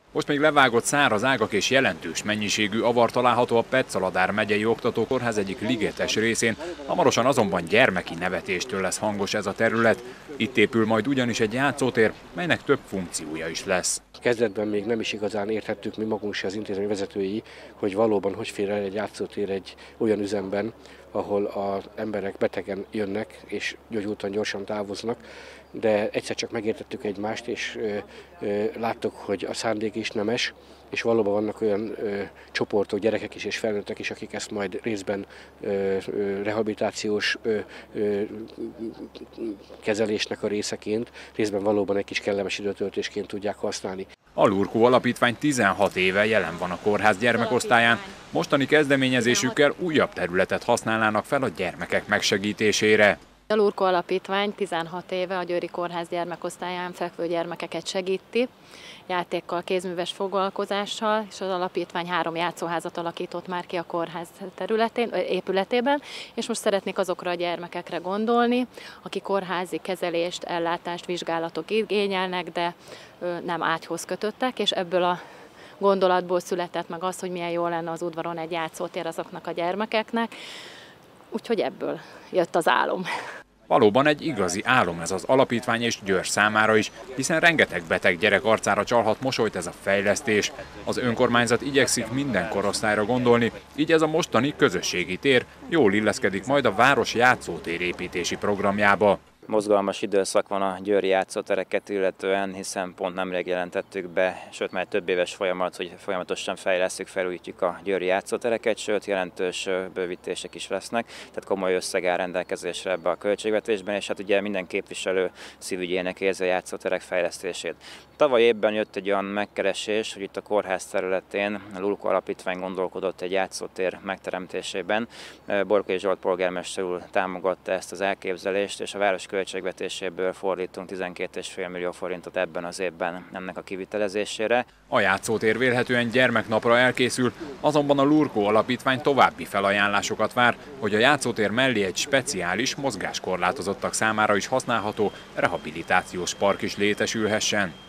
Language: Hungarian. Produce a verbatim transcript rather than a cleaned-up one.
Most még levágott száraz ágak és jelentős mennyiségű avar található a Petszaládár megyei oktatókórház egyik ligetes részén, hamarosan azonban gyermeki nevetéstől lesz hangos ez a terület. Itt épül majd ugyanis egy játszótér, melynek több funkciója is lesz. Kezdetben még nem is igazán értettük mi magunk se, az intézmény vezetői, hogy valóban hogy fér el egy játszótér egy olyan üzemben, ahol az emberek betegen jönnek és gyógyultan gyorsan távoznak, de egyszer csak megértettük egymást, és ö, ö, láttuk, hogy a szándék is nemes, és valóban vannak olyan ö, csoportok, gyerekek is és felnőttek is, akik ezt majd részben ö, ö, rehabilitációs ö, ö, kezelésnek a részeként, részben valóban egy kis kellemes időtöltésként tudják használni. A Lurkó Alapítvány tizenhat éve jelen van a kórház gyermekosztályán, mostani kezdeményezésükkel újabb területet használnának fel a gyermekek megsegítésére. A Lurkó Alapítvány tizenhat éve a Győri Kórház gyermekosztályán fekvő gyermekeket segíti, játékkal, kézműves foglalkozással, és az alapítvány három játszóházat alakított már ki a kórház területén, épületében, és most szeretnék azokra a gyermekekre gondolni, akik kórházi kezelést, ellátást, vizsgálatok igényelnek, de nem ágyhoz kötöttek, és ebből a gondolatból született meg az, hogy milyen jó lenne az udvaron egy játszótér azoknak a gyermekeknek, úgyhogy ebből jött az álom. Valóban egy igazi álom ez az alapítvány és Győr számára is, hiszen rengeteg beteg gyerek arcára csalhat mosolyt ez a fejlesztés. Az önkormányzat igyekszik minden korosztályra gondolni, így ez a mostani közösségi tér jól illeszkedik majd a város játszótér építési programjába. Mozgalmas időszak van a győri játszótereket illetően, hiszen pont nemrég jelentettük be, sőt már több éves folyamat, hogy folyamatosan fejlesztjük, felújítjuk a győri játszótereket, sőt jelentős bővítések is lesznek, tehát komoly összeg áll rendelkezésre ebbe a költségvetésben, és hát ugye minden képviselő szívügyének érzi a játszóterek fejlesztését. Tavaly évben jött egy olyan megkeresés, hogy itt a kórház területén a Lurkó Alapítvány gondolkodott egy játszótér megteremtésében. Borkai Zsolt polgármester úr támogatta ezt az elképzelést, és a város költségvetéséből fordítunk tizenkét egész öt millió forintot ebben az évben ennek a kivitelezésére. A játszótér vélhetően gyermeknapra elkészül, azonban a Lurkó Alapítvány további felajánlásokat vár, hogy a játszótér mellé egy speciális, mozgáskorlátozottak számára is használható rehabilitációs park is létesülhessen.